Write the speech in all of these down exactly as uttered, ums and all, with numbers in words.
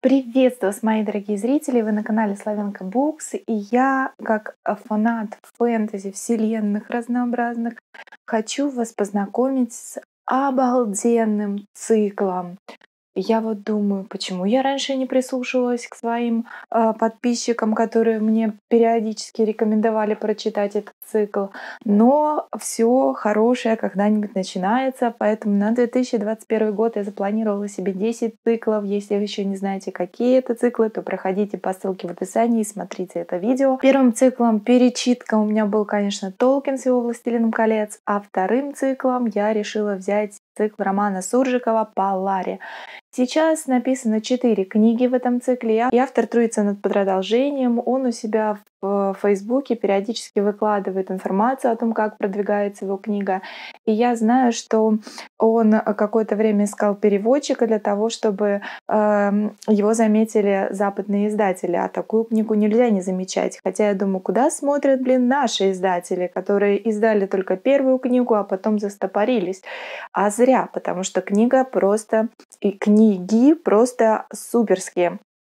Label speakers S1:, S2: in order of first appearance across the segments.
S1: Приветствую вас, мои дорогие зрители! Вы на канале Славянка Букс, и я, как фанат фэнтези, вселенных разнообразных, хочу вас познакомить с обалденным циклом. Я вот думаю, почему я раньше не прислушивалась к своим а, подписчикам, которые мне периодически рекомендовали прочитать этот цикл. Но все хорошее когда-нибудь начинается, поэтому на две тысячи двадцать первый год я запланировала себе десять циклов. Если вы еще не знаете, какие это циклы, то проходите по ссылке в описании и смотрите это видео. Первым циклом перечитка у меня был, конечно, Толкин с его «Властелином колец», а вторым циклом я решила взять цикл романа Суржикова «Полария». Сейчас написано четыре книги в этом цикле, и автор трудится над продолжением. Он у себя в Фейсбуке периодически выкладывает информацию о том, как продвигается его книга. И я знаю, что он какое-то время искал переводчика для того, чтобы э, его заметили западные издатели. А такую книгу нельзя не замечать. Хотя я думаю, куда смотрят, блин, наши издатели, которые издали только первую книгу, а потом застопорились. А зря, потому что книга просто и книги просто суперские.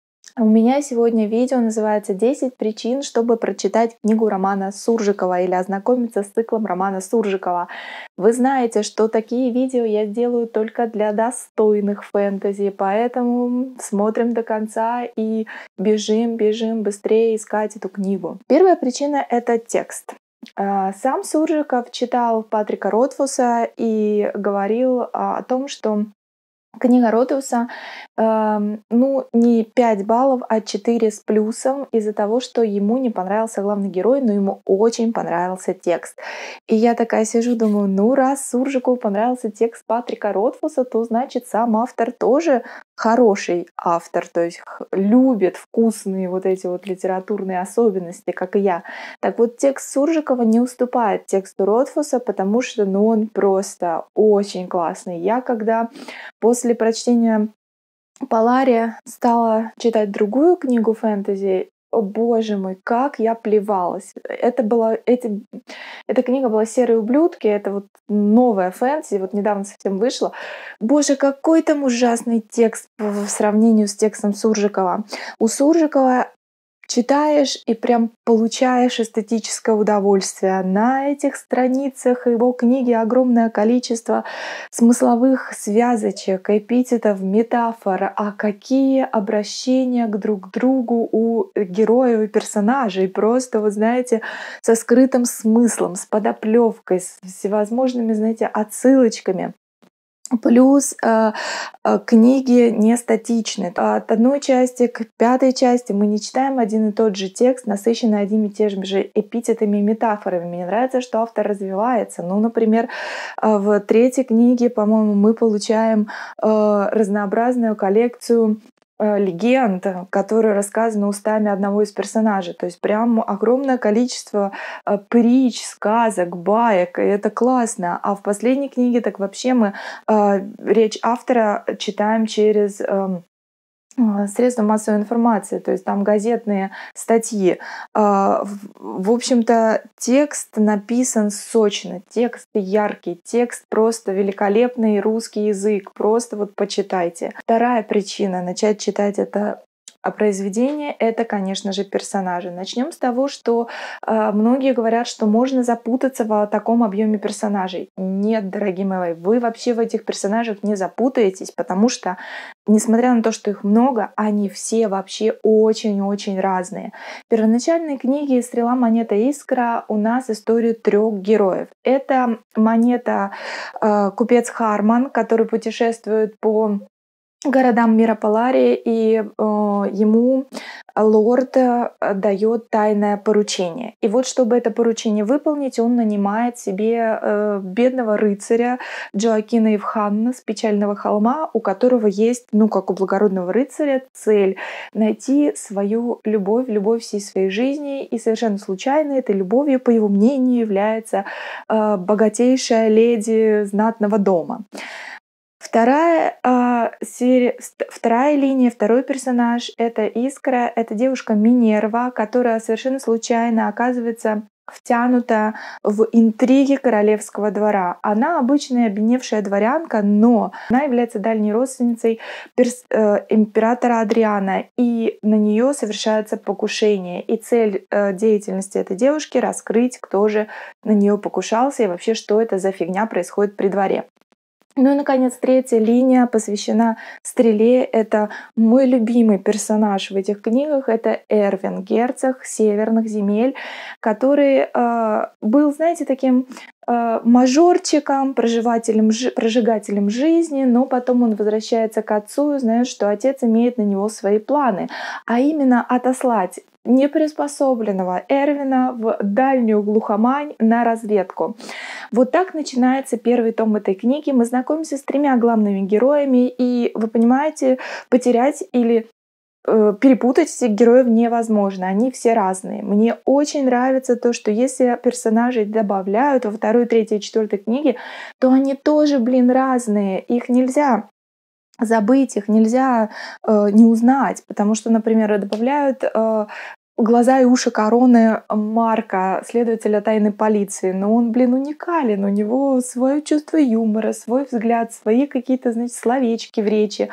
S1: У меня сегодня видео называется десять причин, чтобы прочитать книгу романа Суржикова или ознакомиться с циклом романа Суржикова. Вы знаете, что такие видео я делаю только для достойных фэнтези, поэтому смотрим до конца и бежим, бежим быстрее искать эту книгу. Первая причина — это текст. Сам Суржиков читал Патрика Ротфуса и говорил о том, что книга Ротфуса, э, ну, не пять баллов, а четыре с плюсом из-за того, что ему не понравился главный герой, но ему очень понравился текст. И я такая сижу, думаю, ну, раз Суржикову понравился текст Патрика Ротфуса, то значит сам автор тоже хороший автор, то есть любит вкусные вот эти вот литературные особенности, как и я. Так вот, текст Суржикова не уступает тексту Ротфуса, потому что, ну, он просто очень классный. Я когда после прочтения «Полария» стала читать другую книгу фэнтези, о боже мой, как я плевалась. Это была, эти, эта книга была «Серые ублюдки», это вот новая фэнтези, вот недавно совсем вышла. Боже, какой там ужасный текст в сравнении с текстом Суржикова. У Суржикова читаешь и прям получаешь эстетическое удовольствие. На этих страницах его книги огромное количество смысловых связочек, эпитетов, метафор. А какие обращения к друг другу у героев и персонажей. Просто, вот знаете, со скрытым смыслом, с подоплевкой, с всевозможными, знаете, отсылочками. Плюс э, э, книги не статичны. От одной части к пятой части мы не читаем один и тот же текст, насыщенный одними и теми же эпитетами и метафорами. Мне нравится, что автор развивается. Ну, например, э, в третьей книге, по-моему, мы получаем э, разнообразную коллекцию легенд, которые рассказаны устами одного из персонажей. То есть прям огромное количество притч, сказок, баек, и это классно. А в последней книге так вообще мы э, речь автора читаем через э, средства массовой информации, то есть там газетные статьи. В общем-то, текст написан сочно, текст яркий, текст просто великолепный, русский язык, просто вот почитайте. Вторая причина начать читать это А произведение — это, конечно же, персонажи. Начнем с того, что э, многие говорят, что можно запутаться в таком объеме персонажей. Нет, дорогие мои, вы вообще в этих персонажах не запутаетесь, потому что, несмотря на то, что их много, они все вообще очень-очень разные. В первоначальной книге «Стрела, монета, искра» у нас историю трех героев. Это монета э, купец Харман, который путешествует по городам мира Поларии, и э, ему лорд э, дает тайное поручение. И вот, чтобы это поручение выполнить, он нанимает себе э, бедного рыцаря Джоакина Ивханна с Печального холма, у которого есть, ну, как у благородного рыцаря, цель найти свою любовь, любовь всей своей жизни. И совершенно случайно этой любовью, по его мнению, является э, богатейшая леди знатного дома. Вторая, э, серия, вторая линия, второй персонаж — это Искра, это девушка Минерва, которая совершенно случайно оказывается втянута в интриги королевского двора. Она обычная обедневшая дворянка, но она является дальней родственницей перс- э, императора Адриана, и на нее совершается покушение. И цель э, деятельности этой девушки — раскрыть, кто же на нее покушался и вообще, что это за фигня происходит при дворе. Ну и, наконец, третья линия посвящена Стреле. Это мой любимый персонаж в этих книгах. Это Эрвин, герцог северных земель, который э, был, знаете, таким э, мажорчиком, проживателем, жи- прожигателем жизни, но потом он возвращается к отцу и знает, что отец имеет на него свои планы, а именно отослать неприспособленного Эрвина в дальнюю глухомань на разведку. Вот так начинается первый том этой книги. Мы знакомимся с тремя главными героями, и вы понимаете, потерять или э, перепутать этих героев невозможно. Они все разные. Мне очень нравится то, что если персонажей добавляют во второй, третьей, четвертой книге, то они тоже, блин, разные. Их нельзя забыть, их нельзя э, не узнать, потому что, например, добавляют э, глаза и уши короны Марка, следователя тайной полиции, но он, блин, уникален, у него свое чувство юмора, свой взгляд, свои какие-то, значит, словечки в речи.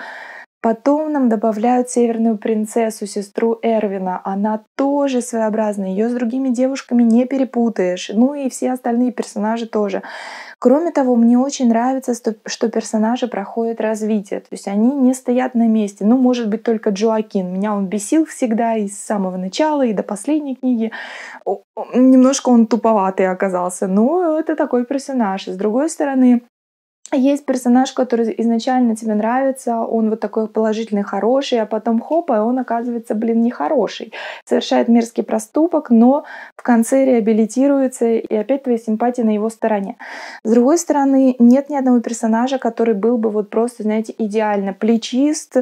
S1: Потом нам добавляют северную принцессу, сестру Эрвина. Она тоже своеобразная, ее с другими девушками не перепутаешь. Ну и все остальные персонажи тоже. Кроме того, мне очень нравится, что что персонажи проходят развитие. То есть они не стоят на месте. Ну, может быть, только Джоакин. Меня он бесил всегда и с самого начала, и до последней книги. О- о, Немножко он туповатый оказался. Но это такой персонаж. С другой стороны, есть персонаж, который изначально тебе нравится, он вот такой положительный, хороший, а потом хоп, и он оказывается, блин, нехороший. Совершает мерзкий проступок, но в конце реабилитируется, и опять твоя симпатия на его стороне. С другой стороны, нет ни одного персонажа, который был бы вот просто, знаете, идеально плечист,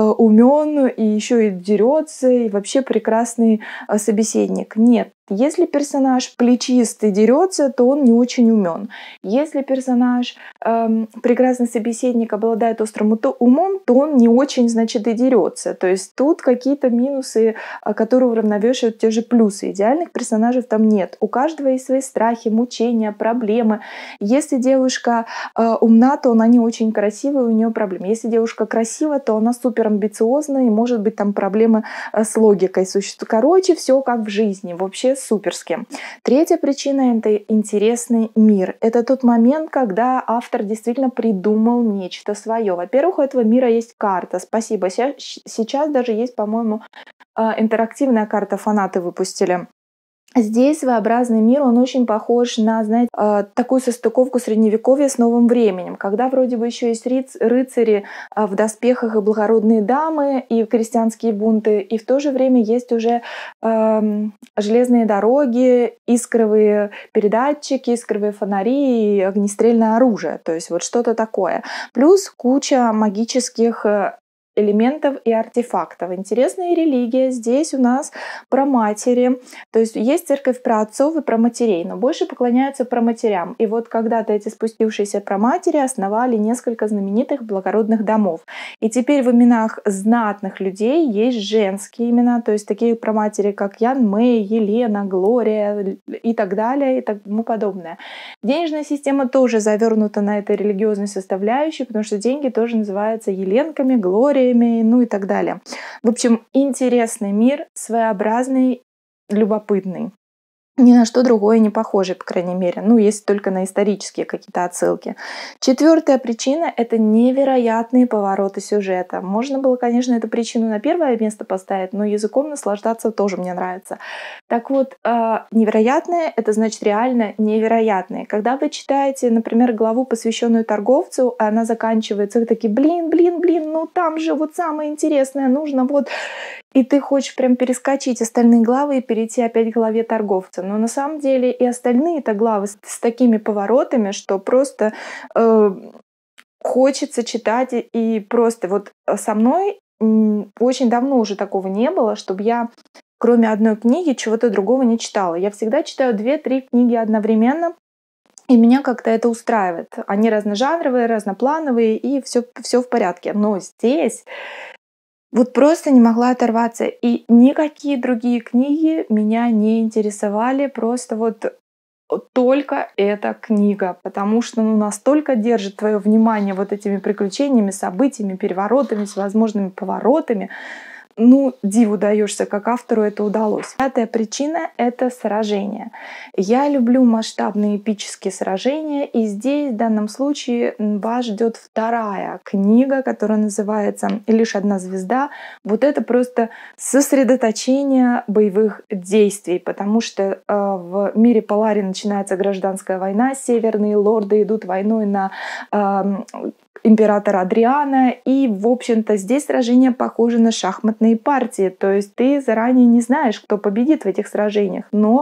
S1: умен, и еще и дерется, и вообще прекрасный э, собеседник. Нет. Если персонаж плечист и дерется, то он не очень умен. Если персонаж эм, прекрасный собеседник обладает острым ут- умом, то он не очень, значит, и дерется. То есть тут какие-то минусы, а, которые уравновешивают те же плюсы. Идеальных персонажей там нет. У каждого есть свои страхи, мучения, проблемы. Если девушка э, умна, то она не очень красивая, у нее проблемы. Если девушка красивая, то она супер амбициозная, и может быть там проблемы э, с логикой существуют. Короче, все как в жизни. Вообще суперски. Третья причина — это интересный мир. Это тот момент, когда автор действительно придумал нечто свое. Во-первых, у этого мира есть карта. Спасибо. Ся- Сейчас даже есть, по-моему, э, интерактивная карта, фанаты выпустили. Здесь своеобразный мир, он очень похож на, знаете, э, такую состыковку средневековья с новым временем, когда вроде бы еще есть риц- рыцари э, в доспехах и благородные дамы, и крестьянские бунты, и в то же время есть уже эм, железные дороги, искровые передатчики, искровые фонари и огнестрельное оружие, то есть вот что-то такое. Плюс куча магических э, элементов и артефактов. Интересная религия. Здесь у нас про матери. То есть есть церковь про отцов и про матерей, но больше поклоняются про матерям. И вот когда-то эти спустившиеся праматери основали несколько знаменитых благородных домов. И теперь в именах знатных людей есть женские имена, то есть такие праматери, как Ян Мэй, Елена, Глория и так далее и тому подобное. Денежная система тоже завернута на этой религиозной составляющей, потому что деньги тоже называются Еленками, Глориями, ну и так далее. В общем, интересный мир, своеобразный, любопытный. Ни на что другое не похоже, по крайней мере. Ну, если только на исторические какие-то отсылки. Четвертая причина — это невероятные повороты сюжета. Можно было, конечно, эту причину на первое место поставить, но языком наслаждаться тоже мне нравится. Так вот, э, невероятное — это значит реально невероятное. Когда вы читаете, например, главу, посвященную торговцу, а она заканчивается, вы такие, блин, блин, блин, ну там же вот самое интересное, нужно вот... И ты хочешь прям перескочить остальные главы и перейти опять к главе торговца. Но на самом деле и остальные-то главы с, с такими поворотами, что просто э, хочется читать. И и просто вот со мной м, очень давно уже такого не было, чтобы я кроме одной книги чего-то другого не читала. Я всегда читаю две-три книги одновременно, и меня как-то это устраивает. Они разножанровые, разноплановые, и все, все в порядке. Но здесь Вот просто не могла оторваться. И никакие другие книги меня не интересовали. Просто вот только эта книга, потому что ну, настолько держит твое внимание вот этими приключениями, событиями, переворотами, с возможными поворотами. Ну, диву даешься, как автору это удалось. Пятая причина — это сражение. Я люблю масштабные эпические сражения, и здесь в данном случае вас ждет вторая книга, которая называется «Лишь одна звезда». Вот это просто сосредоточение боевых действий, потому что э, в мире Полари начинается гражданская война, северные лорды идут войной на э, императора Адриана, и, в общем-то, здесь сражения похожи на шахматные партии, то есть ты заранее не знаешь, кто победит в этих сражениях, но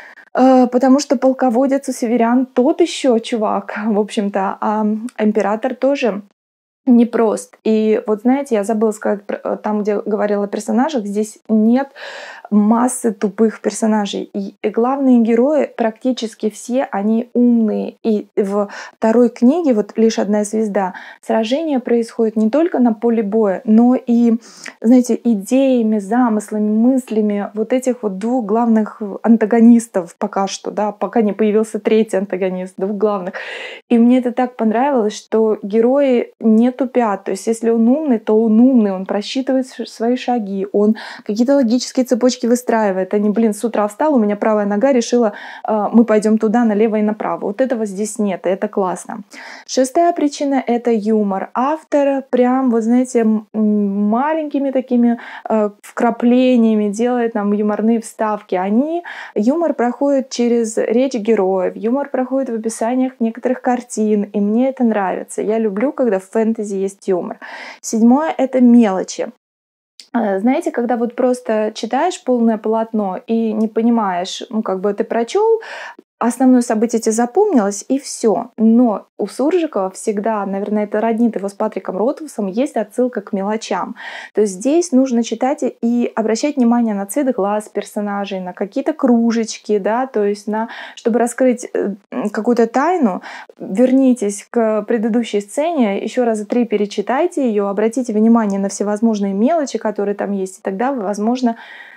S1: э, потому что полководец у северян тот еще чувак, в общем-то, а император тоже непрост. И вот знаете, я забыла сказать, там, где говорила о персонажах, здесь нет массы тупых персонажей. И главные герои практически все, они умные. И в второй книге, вот «Лишь одна звезда», сражение происходит не только на поле боя, но и, знаете, идеями, замыслами, мыслями вот этих вот двух главных антагонистов пока что, да, пока не появился третий антагонист, двух главных. И мне это так понравилось, что герои не тупят. То есть если он умный, то он умный, он просчитывает свои шаги, он какие-то логические цепочки выстраивает. Они, блин, с утра встал, у меня правая нога решила, э, мы пойдем туда, налево и направо. Вот этого здесь нет, и это классно. Шестая причина — это юмор. Автор прям, вот знаете, маленькими такими э, вкраплениями делает нам юморные вставки. Они, юмор проходит через речь героев, юмор проходит в описаниях некоторых картин, и мне это нравится. Я люблю, когда в фэнтези есть юмор. Седьмое — это мелочи. Знаете, когда вот просто читаешь полное полотно и не понимаешь, ну как бы ты прочел, основное событие тебе запомнилось, и все. Но у Суржикова всегда, наверное, это роднит его с Патриком Ротвусом, есть отсылка к мелочам. То есть здесь нужно читать и обращать внимание на цвет глаз персонажей, на какие-то кружечки, да, то есть на, чтобы раскрыть какую-то тайну, вернитесь к предыдущей сцене, еще раза три перечитайте ее, обратите внимание на всевозможные мелочи, которые там есть, и тогда вы, возможно,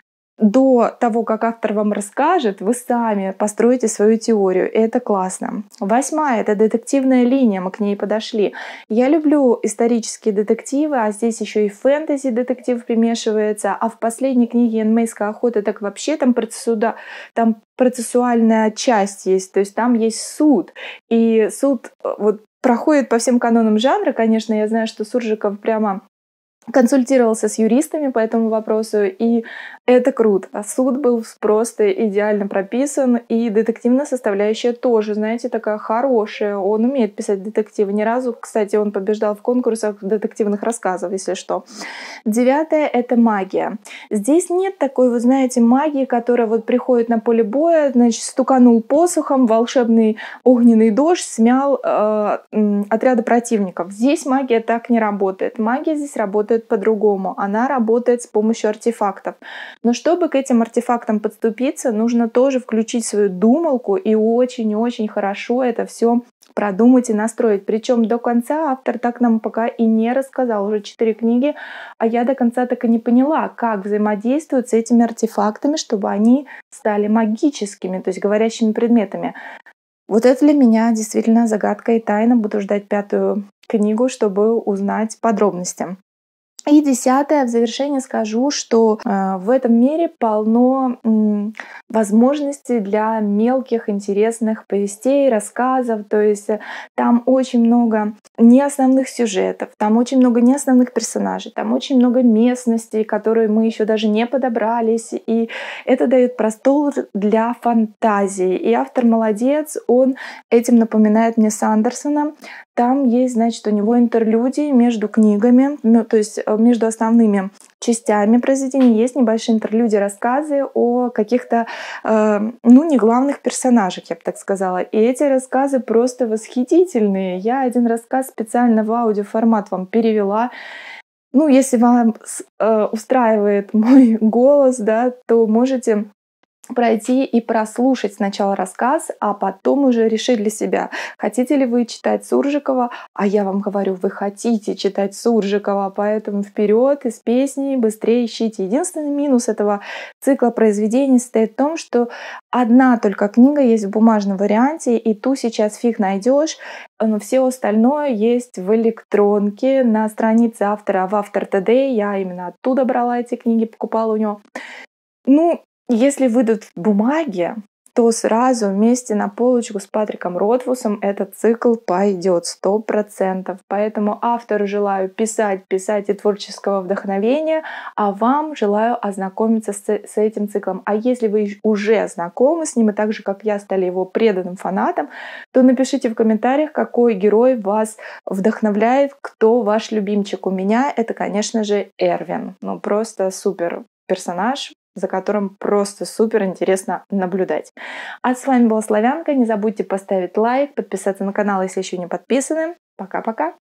S1: до того, как автор вам расскажет, вы сами построите свою теорию, и это классно. Восьмая — это детективная линия, мы к ней подошли. Я люблю исторические детективы, а здесь еще и фэнтези-детектив примешивается, а в последней книге «Энмейская охота» так вообще там, процессуда, там процессуальная часть есть, то есть там есть суд, и суд вот проходит по всем канонам жанра, конечно, я знаю, что Суржиков прямо консультировался с юристами по этому вопросу, и это круто. Суд был просто идеально прописан, и детективная составляющая тоже, знаете, такая хорошая. Он умеет писать детективы. Ни разу, кстати, он побеждал в конкурсах детективных рассказов, если что. Девятое — это магия. Здесь нет такой, вы знаете, магии, которая вот приходит на поле боя, значит, стуканул посохом, волшебный огненный дождь смял э, отряды противников. Здесь магия так не работает. Магия здесь работает по-другому. Она работает с помощью артефактов. Но чтобы к этим артефактам подступиться, нужно тоже включить свою думалку и очень-очень хорошо это все продумать и настроить. Причем до конца автор так нам пока и не рассказал. Уже четыре книги, а я до конца так и не поняла, как взаимодействуют с этими артефактами, чтобы они стали магическими, то есть говорящими предметами. Вот это для меня действительно загадка и тайна. Буду ждать пятую книгу, чтобы узнать подробности. И десятое, в завершение скажу, что э, в этом мире полно м, возможностей для мелких интересных повестей, рассказов. То есть э, там очень много неосновных сюжетов, там очень много неосновных персонажей, там очень много местностей, которые мы еще даже не подобрались. И это дает простор для фантазии. И автор молодец, он этим напоминает мне Сандерсона. Там есть, значит, у него интерлюдии между книгами, ну, то есть между основными частями произведения есть небольшие интерлюдии, рассказы о каких-то, э, ну, не главных персонажах, я бы так сказала. И эти рассказы просто восхитительные. Я один рассказ специально в аудиоформат вам перевела. Ну, если вам э, устраивает мой голос, да, то можете пройти и прослушать сначала рассказ, а потом уже решить для себя, хотите ли вы читать Суржикова, а я вам говорю, вы хотите читать Суржикова, поэтому вперед из песни, быстрее ищите. Единственный минус этого цикла произведений состоит в том, что одна только книга есть в бумажном варианте, и ту сейчас фиг найдешь, но все остальное есть в электронке на странице автора в Автор Today. Я именно оттуда брала эти книги, покупала у него. Ну, если выйдут в бумаге, то сразу вместе на полочку с Патриком Ротфусом этот цикл пойдет сто процентов. Поэтому автору желаю писать, писать и творческого вдохновения, а вам желаю ознакомиться с, с этим циклом. А если вы уже знакомы с ним, и так же, как я, стали его преданным фанатом, то напишите в комментариях, какой герой вас вдохновляет, кто ваш любимчик. У меня это, конечно же, Эрвин. Ну, просто супер персонаж, за которым просто супер интересно наблюдать. А с вами была Славянка. Не забудьте поставить лайк, подписаться на канал, если еще не подписаны. Пока-пока!